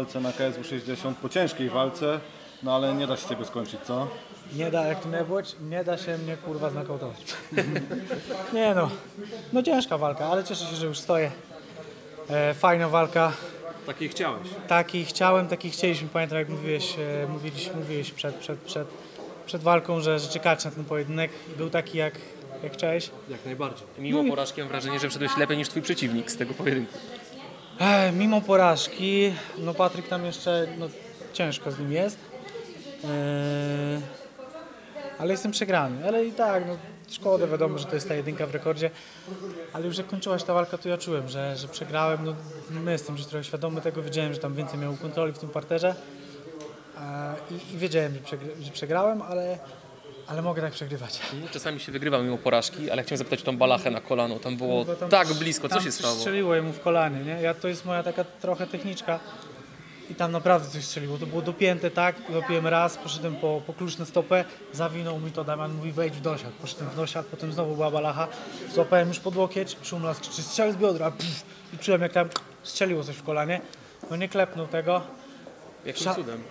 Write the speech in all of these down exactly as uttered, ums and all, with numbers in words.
walce na K S W sześćdziesiąt, po ciężkiej walce, no ale nie da się ciebie skończyć, co? Nie da, jak to miało być, nie da się mnie kurwa znokautować. Nie no, no ciężka walka, ale cieszę się, że już stoję. E, fajna walka. Takiej chciałeś. Taki chciałem, taki chcieliśmy. Pamiętam, jak mówiłeś, e, mówiliś, mówiłeś przed, przed, przed, przed walką, że, że czekacie na ten pojedynek i był taki jak, jak chciałeś. Jak najbardziej. Mimo porażki mam wrażenie, że wszedłeś lepiej niż twój przeciwnik z tego pojedynku. E, mimo porażki, no Patryk tam jeszcze, no ciężko z nim jest. E, ale jestem przegrany, ale i tak, no szkoda, wiadomo, że to jest ta jedynka w rekordzie, ale już jak kończyła się ta walka, to ja czułem, że, że przegrałem, no my jestem już trochę świadomy tego, wiedziałem, że tam więcej miał kontroli w tym parterze e, i, i wiedziałem, że, przegra, że przegrałem, ale, ale mogę tak przegrywać. Czasami się wygrywa mimo porażki, ale chciałem zapytać o tą balachę na kolano, tam było Bo tam tak coś- blisko, co tam się coś stało? strzeliło jemu w kolanie, nie? Ja, to jest moja taka trochę techniczka i tam naprawdę coś strzeliło. To było dopięte tak, łapiłem raz, poszedłem po, po klucz na stopę, zawinął mi to, Damian mówi wejdź w dosiad. Poszedłem w dosiad, potem znowu była balacha, złapałem już pod łokieć, Szumlas krzyczy strzał z biodra, pff, i czułem jak tam strzeliło coś w kolanie. No nie klepnął tego, Jakim Sza- cudem?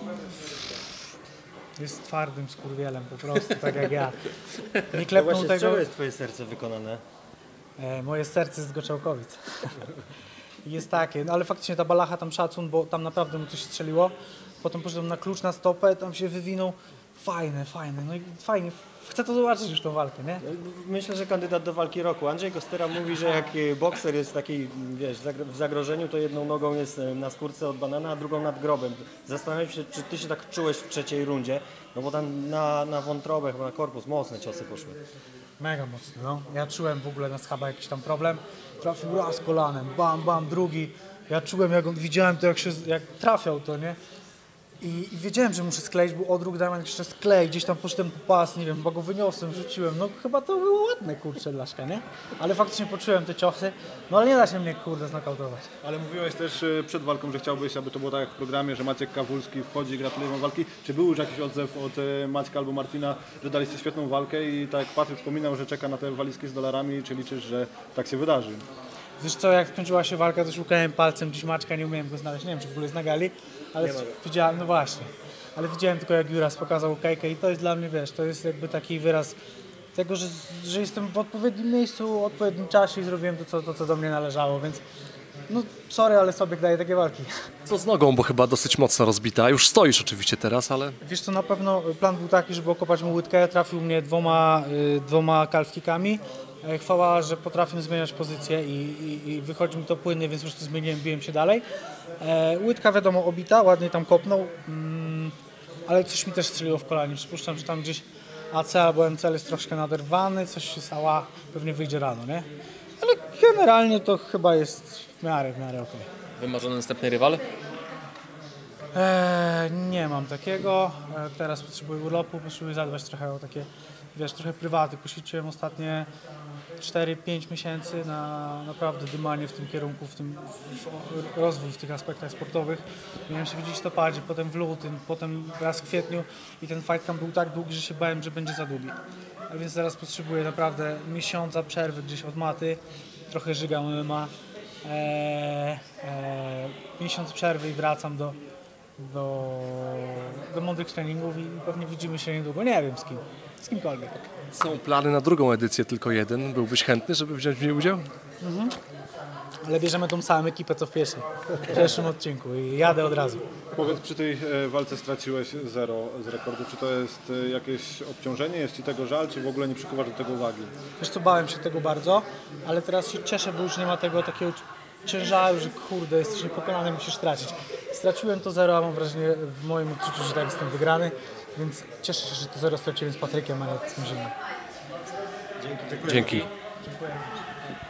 jest twardym skurwielem po prostu, tak jak ja. Nie No klepnął właśnie, z tego. czego jest twoje serce wykonane? E, moje serce z Goczałkowic. Jest takie, no ale faktycznie ta balacha tam szacun, bo tam naprawdę mu coś strzeliło. Potem poszedłem na klucz na stopę, tam się wywinął. Fajne, fajne, no i fajnie. Chcę to zobaczyć już tą walkę, nie? Myślę, że kandydat do walki roku. Andrzej Kostera mówi, że jak bokser jest taki, wiesz, zagr- w zagrożeniu, to jedną nogą jest na skórce od banana, a drugą nad grobem. Zastanawiam się, czy ty się tak czułeś w trzeciej rundzie, no bo tam na, na wątrobę, chyba na korpus mocne ciosy poszły. Mega mocno, no. Ja czułem w ogóle na schaba jakiś tam problem. Trafił raz kolanem, bam, bam, drugi. Ja czułem, jak on, widziałem to, jak się, jak trafiał to, nie? I, I wiedziałem, że muszę skleić, bo odruch Damian jeszcze sklei, gdzieś tam poszedłem po pas, nie wiem, chyba go wyniosłem, rzuciłem, no chyba to było ładne, kurczę, Laszka, nie? Ale faktycznie poczułem te ciosy, no ale nie da się mnie, kurde, znokautować. Ale mówiłeś też y, przed walką, że chciałbyś, aby to było tak jak w programie, że Maciek Kawulski wchodzi, gratuluje wam walki. Czy był już jakiś odzew od y, Maćka albo Martina, że daliście świetną walkę i tak jak Patryk wspominał, że czeka na te walizki z dolarami, czy liczysz, że tak się wydarzy? Wiesz co, jak skończyła się walka, to szukałem palcem gdzieś Maćka, nie umiałem go znaleźć, nie wiem, czy w ogóle jest na gali, ale widziałem, no właśnie, ale widziałem tylko, jak Juras pokazał okejkę i to jest dla mnie, wiesz, to jest jakby taki wyraz tego, że, że jestem w odpowiednim miejscu, w odpowiednim czasie i zrobiłem to, co, to, co do mnie należało, więc no sorry, ale sobie daję takie walki. Co z nogą, bo chyba dosyć mocno rozbita. Już stoisz oczywiście teraz, ale Wiesz co, na pewno plan był taki, żeby okopać mu łydkę, trafił mnie dwoma, y, dwoma kalfkikami. E, Chwała, że potrafię zmieniać pozycję i, i, i wychodzi mi to płynnie, więc po prostu zmieniłem, biłem się dalej. E, łydka wiadomo obita, ładnie tam kopnął, mm, ale coś mi też strzeliło w kolanie. Przypuszczam, że tam gdzieś A C albo M C L jest troszkę naderwany, coś się stało, pewnie wyjdzie rano, nie? Ale generalnie to chyba jest w miarę, w miarę okej. Wymarzony następny rywal? Eee, nie mam takiego. Eee, teraz potrzebuję urlopu, potrzebuję zadbać trochę o takie, wiesz, trochę prywaty. Poświęciłem ostatnie cztery pięć miesięcy na naprawdę dymanie w tym kierunku, w tym w, w rozwój w tych aspektach sportowych. Miałem się widzieć w listopadzie, potem w lutym, potem raz w kwietniu i ten fight camp był tak długi, że się bałem, że będzie za długi. A więc teraz potrzebuję naprawdę miesiąca przerwy gdzieś od maty, trochę żygam M M A. Eee, eee, miesiąc przerwy i wracam do do, do mądrych treningów i pewnie widzimy się niedługo. Nie wiem z kim, z kimkolwiek. są plany na drugą edycję, tylko jeden. Byłbyś chętny, żeby wziąć w niej udział? Ale bierzemy tą samą ekipę co w pierwszej, w pierwszym odcinku i jadę od razu. Powiedz, przy tej e, walce straciłeś zero z rekordu. Czy to jest e, jakieś obciążenie? Jest ci tego żal, czy w ogóle nie przykuwasz do tego uwagi? Wiesz co, bałem się tego bardzo, ale teraz się cieszę, bo już nie ma tego takiego ciężaru, że kurde, jesteś niepokonany, musisz stracić. Straciłem to zero, a mam wrażenie w moim odczuciu, że tak jestem wygrany, więc cieszę się, że to zero straciłem z Patrykiem, a nie z kimś innym. Dzięki. Dziękuję.